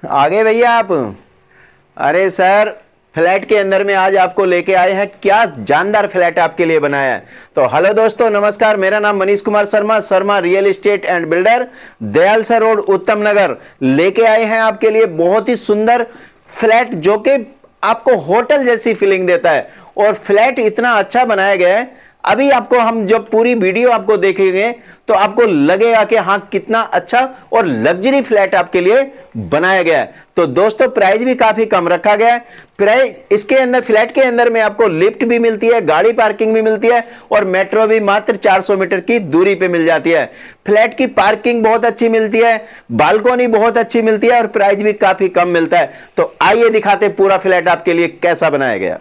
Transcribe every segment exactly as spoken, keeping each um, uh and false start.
आगे भैया आप। अरे सर, फ्लैट के अंदर में आज आपको लेके आए हैं, क्या जानदार फ्लैट आपके लिए बनाया है। तो हेलो दोस्तों, नमस्कार। मेरा नाम Manish Kumar Sharma, Sharma real estate and builder, Dayalsar road, Uttam Nagar. लेके आए हैं आपके लिए बहुत ही सुंदर फ्लैट जो कि आपको होटल जैसी फीलिंग देता है। और फ्लैट इतना अच्छा बनाया गया है, अभी आपको हम जब पूरी वीडियो आपको देखेंगे तो आपको लगेगा कि हाँ कितना अच्छा और लग्जरी फ्लैट आपके लिए बनाया गया है। तो दोस्तों, प्राइस भी काफी कम रखा गया है। प्राइस इसके अंदर, फ्लैट के अंदर में आपको लिफ्ट भी मिलती है, गाड़ी पार्किंग भी मिलती है और मेट्रो भी मात्र चार सौ मीटर की दूरी पे मिल जाती है। फ्लैट की पार्किंग बहुत अच्छी मिलती है, बालकोनी बहुत अच्छी मिलती है और प्राइस भी काफी कम मिलता है। तो आइए दिखाते पूरा फ्लैट आपके लिए कैसा बनाया गया।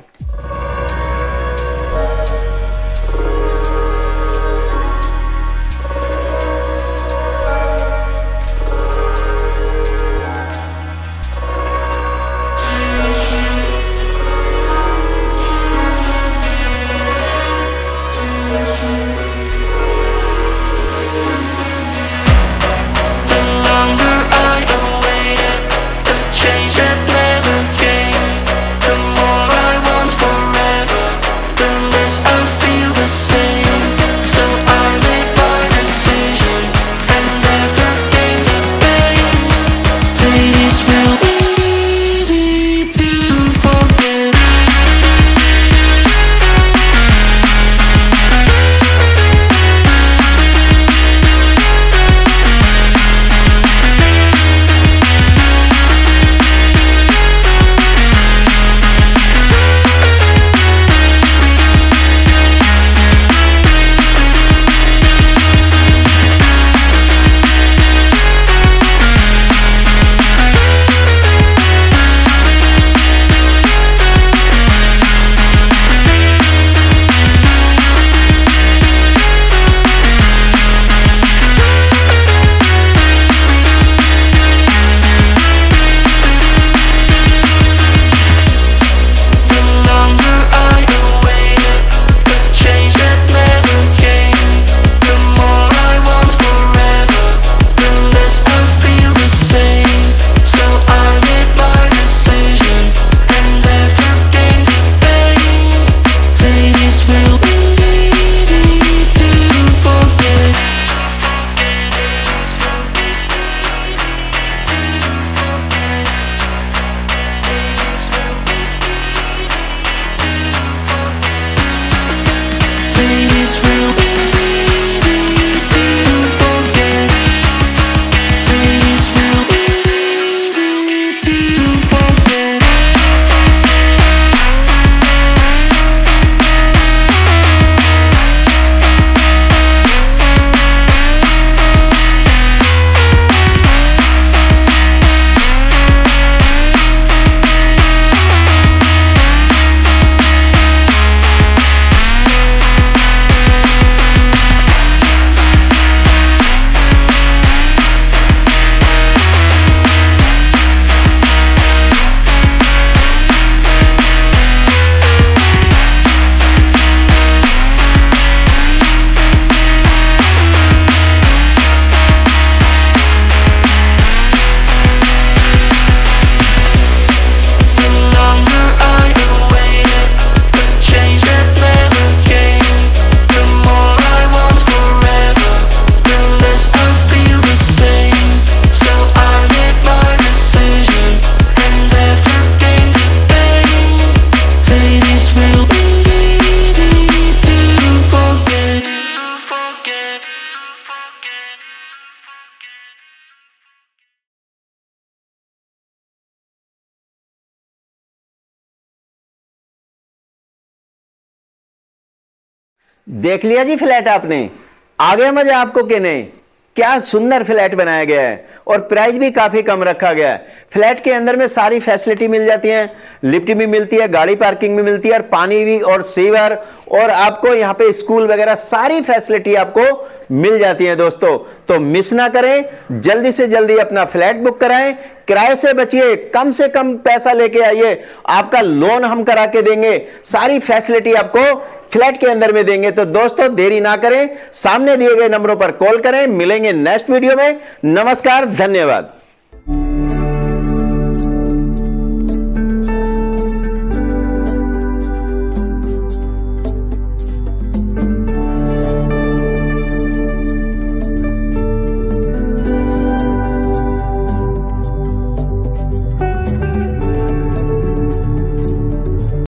देख लिया जी फ्लैट आपने, आ गया मजा आपको कि नहीं। क्या सुंदर फ्लैट बनाया गया है और प्राइस भी काफी कम रखा गया है। फ्लैट के अंदर में सारी फैसिलिटी मिल जाती है, लिफ्ट भी मिलती है, गाड़ी पार्किंग भी मिलती है और पानी भी और सीवर और आपको यहाँ पे स्कूल वगैरह सारी फैसिलिटी आपको मिल जाती है दोस्तों। तो मिस ना करें, जल्दी से जल्दी अपना फ्लैट बुक कराएं, किराए से बचिए, कम से कम पैसा लेके आइए, आपका लोन हम करा के देंगे, सारी फैसिलिटी आपको फ्लैट के अंदर में देंगे। तो दोस्तों देरी ना करें, सामने दिए गए नंबरों पर कॉल करें। मिलेंगे नेक्स्ट वीडियो में। नमस्कार, धन्यवाद।